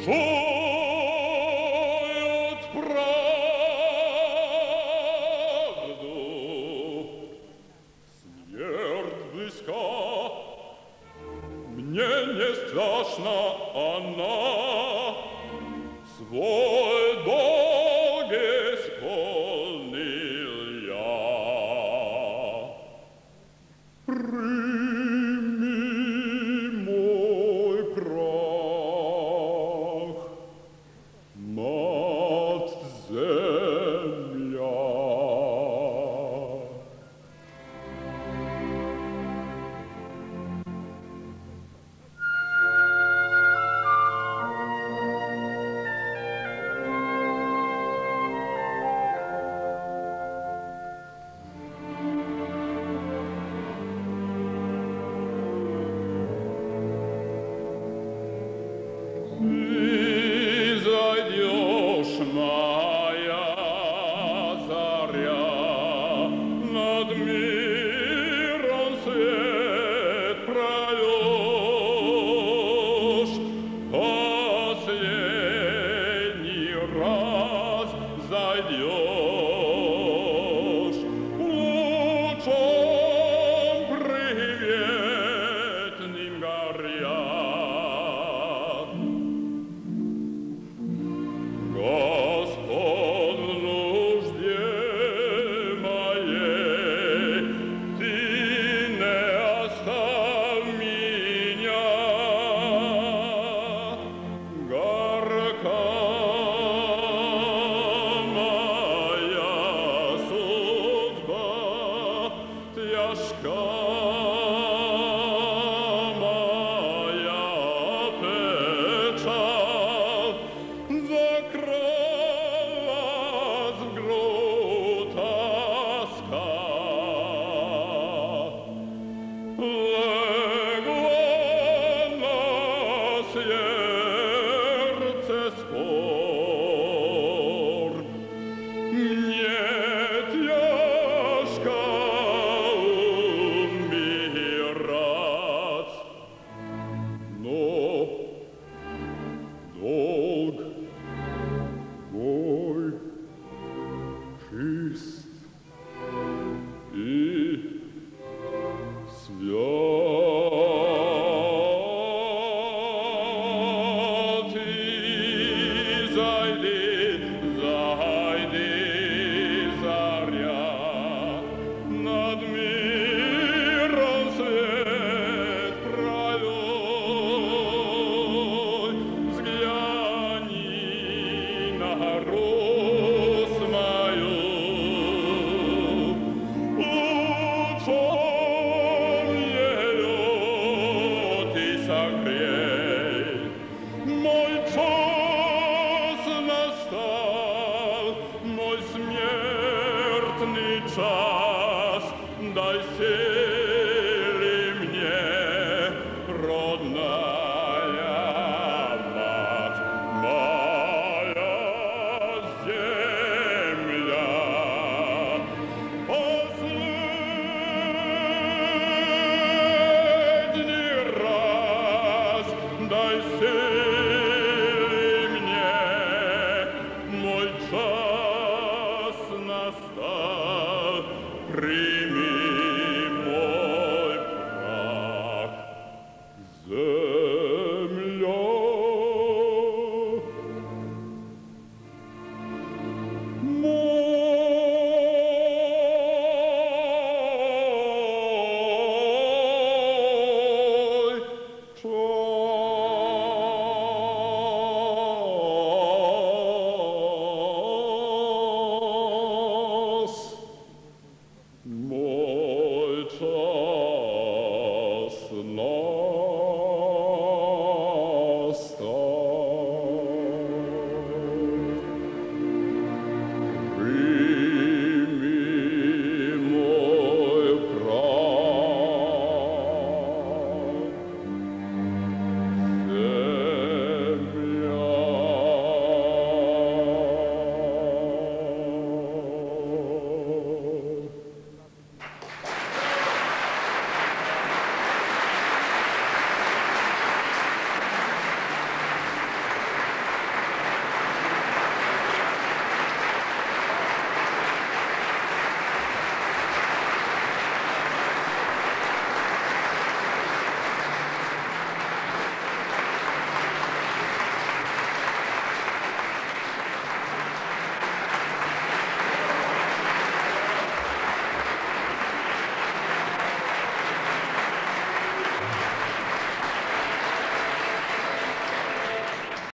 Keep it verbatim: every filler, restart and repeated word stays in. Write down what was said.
чуют правду. Смерть близка, мне не страшна она, свой долг исполнил я. Прими мой прах, мать земля. Ты зайдешь, моя заря, над миром свет прольешь, последний раз зайдешь, лучом приветным горя. Господь, в нужде моей, Ты не оставь меня. Горка моя судьба, тяжка моя печаль, закралась в грудь тоска. Легла на сердце скорбь, мне тяжко умирать, но долг мой чист и свят. И зайди